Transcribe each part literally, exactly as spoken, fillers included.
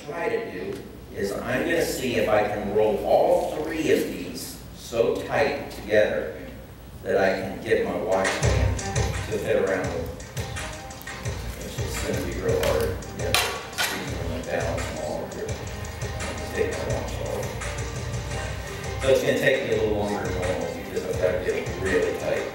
try to do is I'm going to see if I can roll all three of these so tight together that I can get my watch band to fit around with. Which is going to be real hard. Yeah, see when I balance them all here. Take my watch off. So it's going to take me a little longer than normal because I've got to get it really tight.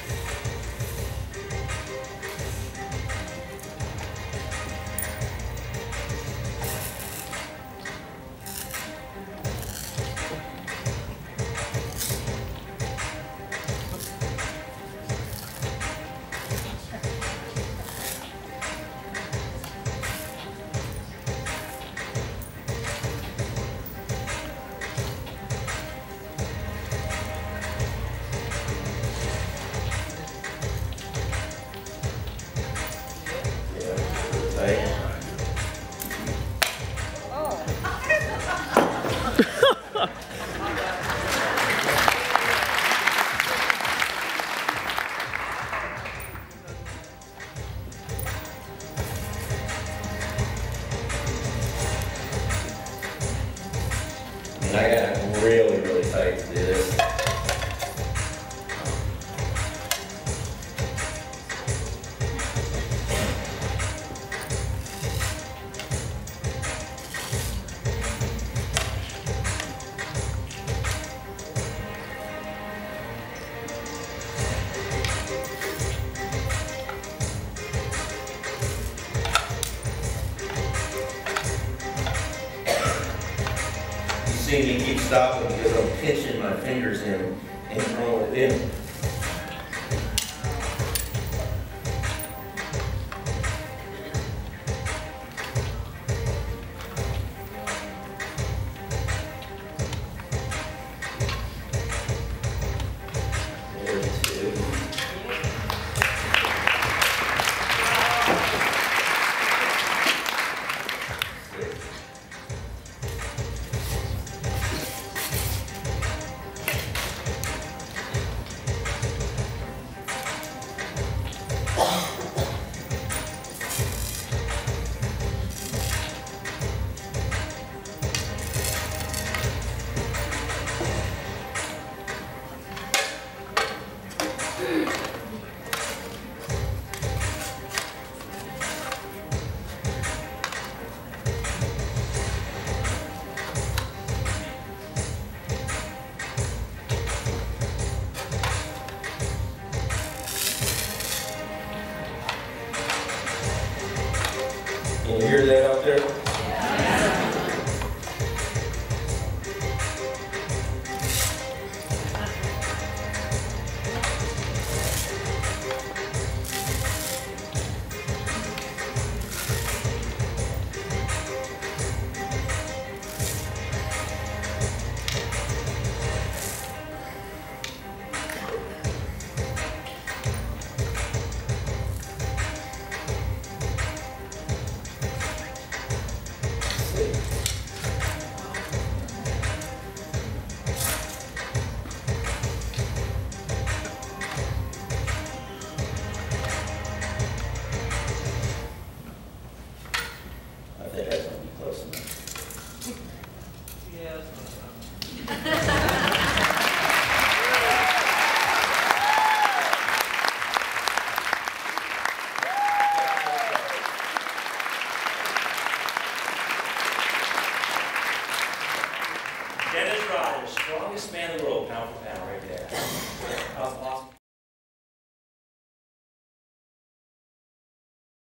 And I got it really, really tight to do this. See me keep stopping because I'm pinching my fingers in and throwing it in. There's two. Can you hear that out there? Strongest man in the world, pound for pound.